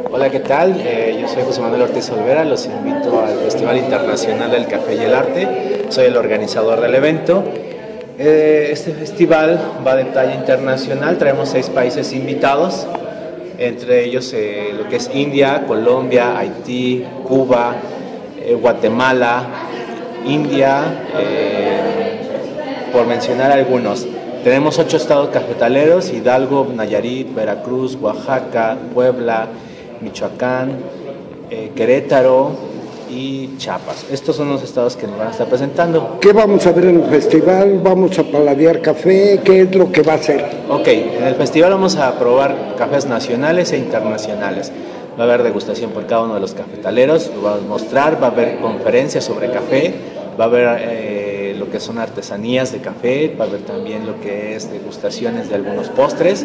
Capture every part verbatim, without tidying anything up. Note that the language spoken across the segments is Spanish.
Hola, ¿qué tal? Eh, yo soy José Manuel Ortiz Olvera, los invito al Festival Internacional del Café y el Arte. Soy el organizador del evento. Eh, este festival va de talla internacional, traemos seis países invitados, entre ellos eh, lo que es India, Colombia, Haití, Cuba, eh, Guatemala, India, eh, por mencionar algunos. Tenemos ocho estados cafetaleros: Hidalgo, Nayarit, Veracruz, Oaxaca, Puebla, Michoacán, eh, Querétaro y Chiapas. Estos son los estados que nos van a estar presentando. ¿Qué vamos a ver en el festival? ¿Vamos a paladear café? ¿Qué es lo que va a ser? Ok, en el festival vamos a probar cafés nacionales e internacionales. Va a haber degustación por cada uno de los cafetaleros, lo vamos a mostrar, va a haber conferencias sobre café, va a haber eh, lo que son artesanías de café, va a haber también lo que es degustaciones de algunos postres.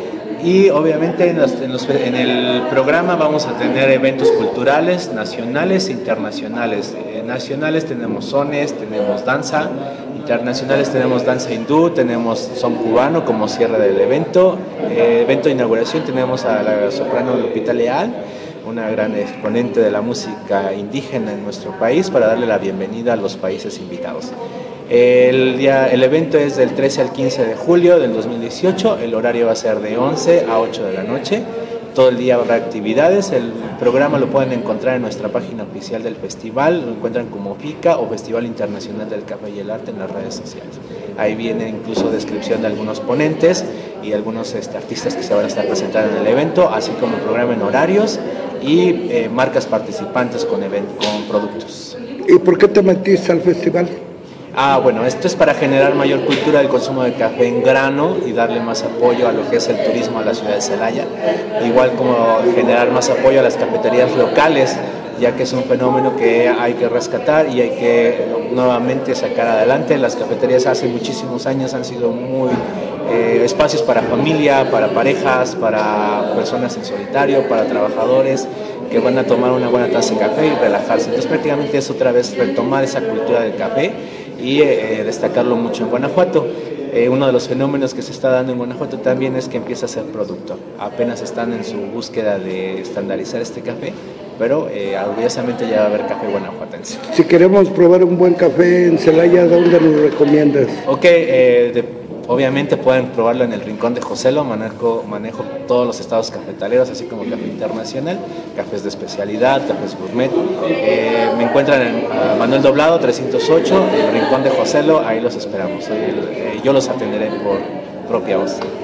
Y obviamente en, los, en, los, en el programa vamos a tener eventos culturales nacionales e internacionales. Eh, nacionales tenemos sones, tenemos danza; internacionales tenemos danza hindú, tenemos son cubano como cierre del evento. Eh, evento de inauguración tenemos a la soprano Lupita Leal, una gran exponente de la música indígena en nuestro país, para darle la bienvenida a los países invitados. El, día, el evento es del trece al quince de julio del dos mil dieciocho, el horario va a ser de once a ocho de la noche, todo el día habrá actividades. El programa lo pueden encontrar en nuestra página oficial del festival, lo encuentran como FICA o Festival Internacional del Café y el Arte en las redes sociales. Ahí viene incluso descripción de algunos ponentes y algunos este, artistas que se van a estar presentando en el evento, así como el programa en horarios y eh, marcas participantes con, event con productos. ¿Y por qué te metiste al festival? Ah, bueno, esto es para generar mayor cultura del consumo de café en grano y darle más apoyo a lo que es el turismo a la ciudad de Celaya, igual como generar más apoyo a las cafeterías locales, ya que es un fenómeno que hay que rescatar y hay que nuevamente sacar adelante. Las cafeterías hace muchísimos años han sido muy eh, espacios para familia, para parejas, para personas en solitario, para trabajadores que van a tomar una buena taza de café y relajarse. Entonces prácticamente es otra vez retomar esa cultura del café y eh, destacarlo mucho en Guanajuato. Eh, uno de los fenómenos que se está dando en Guanajuato también es que empieza a ser producto. Apenas están en su búsqueda de estandarizar este café, pero eh, orgullosamente ya va a haber café guanajuatense. Si queremos probar un buen café en Celaya, ¿dónde nos recomiendas? Ok, eh, de, obviamente pueden probarlo en el Rincón de Joselo. Manejo, manejo todos los estados cafetaleros, así como café internacional, cafés de especialidad, cafés gourmet. Eh, me encuentran en uh, Manuel Doblado trescientos ocho, el Rincón de Joselo, ahí los esperamos. Eh, yo los atenderé por propia voz.